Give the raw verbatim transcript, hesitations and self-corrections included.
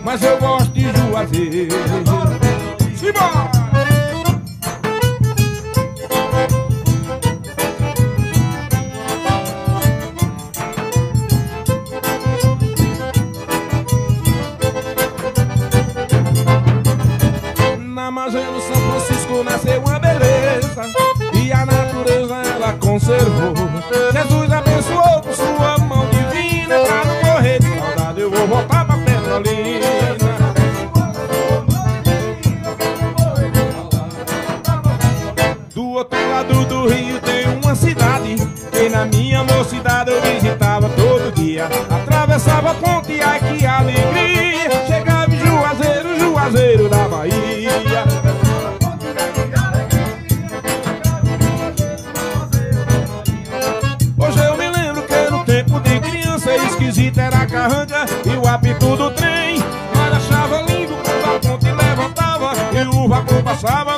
mas eu gosto de Juazeiro. Simbora! Na Amazônia, São Francisco, nasceu uma beleza e a natureza ela conservou. Jesus abençoou com sua mão divina. Pra não morrer de saudade eu vou voltar pra Petrolina. Do outro lado do rio tem uma cidade que na minha mocidade eu visitava todo dia. Atravessava a ponte, ai que alegria. Chegava em Juazeiro, Juazeiro da Bahia. Hoje eu me lembro que no tempo de criança esquisito era a carranca e o apito do trem. Mas achava lindo quando a ponte levantava e o vapor passava